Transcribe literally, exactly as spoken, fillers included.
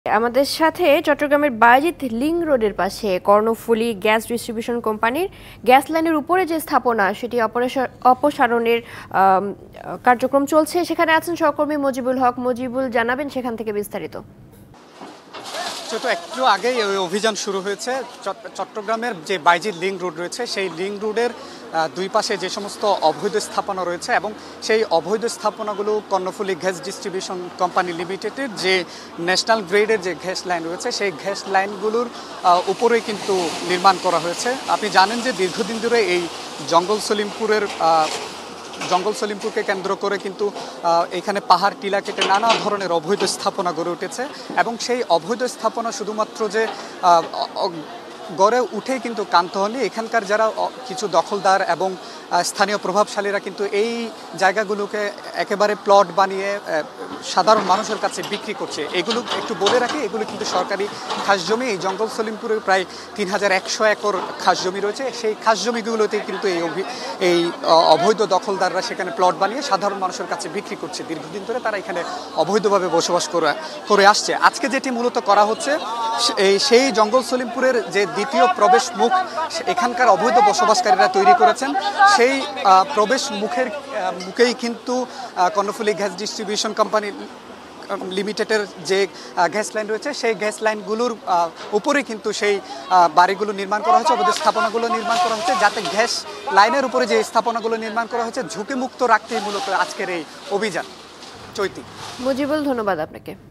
আমাদের সাথে চট্টগ্রামের বায়েজিদ লিংক রোডের পাশে কর্ণফুলী গ্যাস ডিস্ট্রিবিউশন কোম্পানির গ্যাস লাইনের উপরে যে স্থাপনা সেটি অপসারণের কার্যক্রম চলছে। সেখানে আছেন সহকর্মী মজিবুল হক। মজিবুল, জানাবেন সেখান থেকে বিস্তারিত। তো একটু আগেই ওই অভিযান শুরু হয়েছে। চট্টগ্রামের যে বায়েজিদ লিংক রোড রয়েছে সেই লিংক রোডের দুই পাশে যে সমস্ত অবৈধ স্থাপনা রয়েছে এবং সেই অবৈধ স্থাপনাগুলো কর্ণফুলী গ্যাস ডিস্ট্রিবিউশন কোম্পানি লিমিটেডের যে ন্যাশনাল গ্রেডের যে গ্যাস লাইন রয়েছে সেই গ্যাস লাইনগুলোর উপরেই কিন্তু নির্মাণ করা হয়েছে। আপনি জানেন যে দীর্ঘদিন ধরে এই জঙ্গল সলিমপুরের জঙ্গল সলিমপুরকে কেন্দ্র করে কিন্তু এখানে পাহাড় টিলা কেটে নানা ধরনের অবৈধ স্থাপনা গড়ে উঠেছে এবং সেই অবৈধ স্থাপনা শুধুমাত্র যে গড়ে উঠেই কিন্তু কান্ত হয়নি। এখানকার যারা কিছু দখলদার এবং স্থানীয় প্রভাবশালীরা কিন্তু এই জায়গাগুলোকে একেবারে প্লট বানিয়ে সাধারণ মানুষের কাছে বিক্রি করছে। এগুলো একটু বলে রাখি, এগুলো কিন্তু সরকারি খাস জমি। এই জঙ্গল সলিমপুরে প্রায় তিন হাজার একশো একর খাস জমি রয়েছে। সেই খাস জমিগুলোতে কিন্তু এই এই অবৈধ দখলদাররা সেখানে প্লট বানিয়ে সাধারণ মানুষের কাছে বিক্রি করছে। দীর্ঘদিন ধরে তারা এখানে অবৈধভাবে বসবাস করে করে আসছে। আজকে যেটি মূলত করা হচ্ছে, এই সেই জঙ্গল সলিমপুরের যে দ্বিতীয় প্রবেশ মুখ এখানকার অবৈধ বসবাসকারীরা তৈরি করেছেন, সেই প্রবেশ মুখের মুখেই কিন্তু কর্ণফুলী গ্যাস ডিস্ট্রিবিউশন কোম্পানি লিমিটেডের যে গ্যাস লাইন রয়েছে সেই গ্যাস লাইনগুলোর উপরে কিন্তু সেই বাড়িগুলো নির্মাণ করা হচ্ছে, অবৈধ স্থাপনাগুলো নির্মাণ করা হচ্ছে, যাতে গ্যাস লাইনের উপরে যে স্থাপনাগুলো নির্মাণ করা হচ্ছে ঝুঁকিমুক্ত রাখতেই মূলত আজকের এই অভিযান। চৈতি। মুজিবুল, ধন্যবাদ আপনাকে।